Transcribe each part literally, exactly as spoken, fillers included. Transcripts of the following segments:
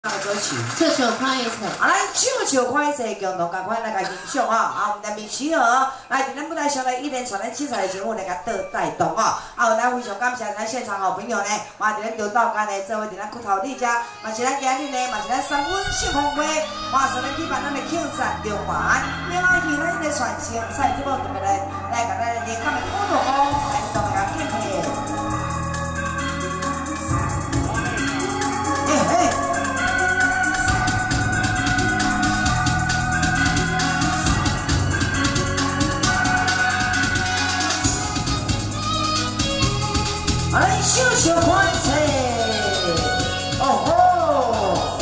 歌曲， 这首看一首。 啊，咱唱唱看一首，共同赶快来甲欣赏啊！啊，我们的明星哦，来伫咱舞台上来一连串咱精彩的节目来甲带带动哦。啊，有咱非常感谢咱现场好朋友呢，嘛伫咱中道间呢，做伙伫咱骨头底遮，嘛是咱今日呢，嘛是咱三温幸福会，嘛是咱举办咱的庆山中环，另外是咱的传承赛节目特别来来甲咱连港的普渡哦，来同大家见面。 来秀秀看册，哦吼！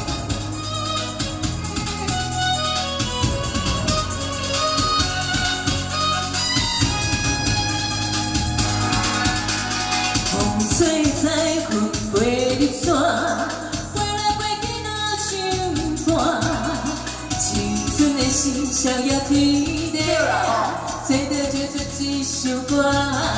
风吹彩云过日山，飞来飞去那唱歌，青春的心逍遥天地，做着做着一首歌。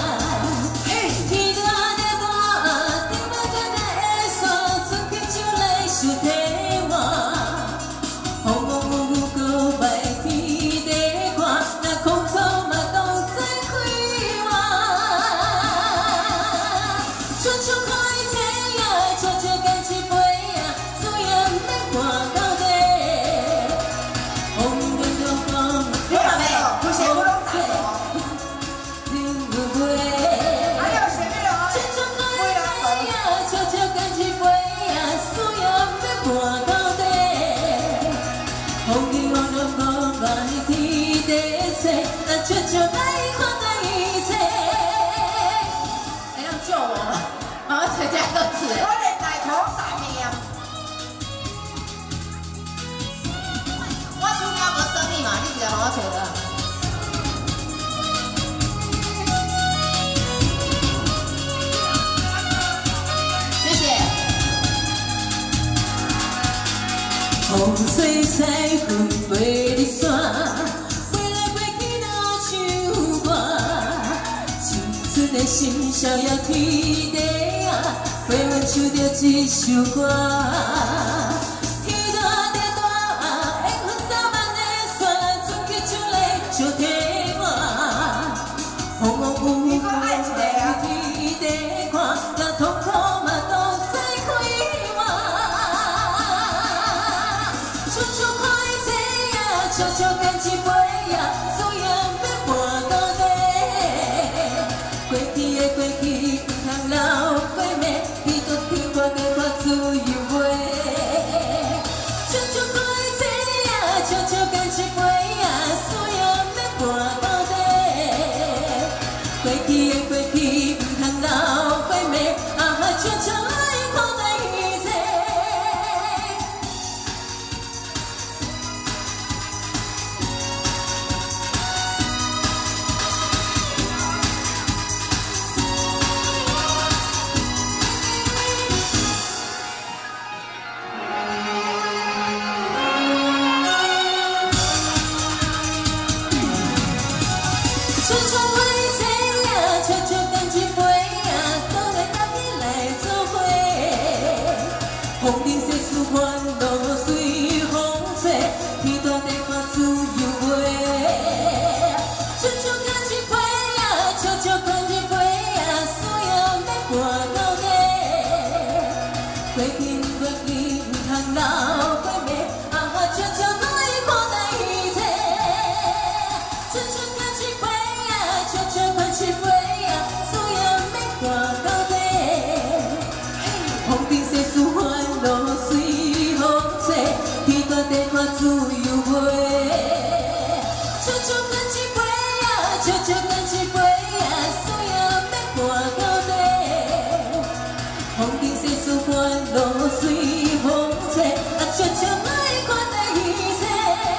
我找的。谢谢。 风吹彩云过日山，飞来飞去那唱歌，青春的心逍遥天地啊，飞阮唱着一首歌。 悄悄干一杯呀，所以要搬到底。过去的过去不通留过暝，天高天阔加看自由飞。悄悄看一切呀，悄悄干一杯呀，所以要搬到底。过去的过去不通留过暝，啊哈悄悄来看待一切。 悄悄买菜呀，悄悄干一杯呀，倒来搭起来做伙。风尘世事烦恼随风吹，天大地看自由飞。悄悄干一杯呀，悄悄干一杯呀，所有要搬到底。过去过去不通留过暝，啊哈悄悄来看待一切。悄悄干一杯。 悄悄看一杯呀，所有要搬到底。风尘世事烦恼随风吹，天大地看自由飞。悄悄干一杯呀，悄悄干一杯呀，所有要搬到底。风尘世事烦恼随风吹，啊，悄悄来看待一切。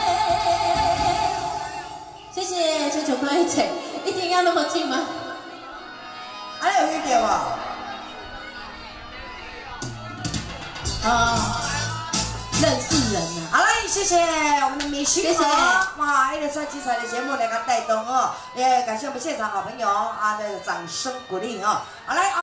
谢谢，悄悄看一切。 一定要那么近吗？ 安尼有遇到无？ 啊，认识人啊！ 好来，谢谢我们的明星哦，哇，一连串精彩的节目来给带动哦，也感谢我们现场好朋友啊的掌声鼓励哦，好来。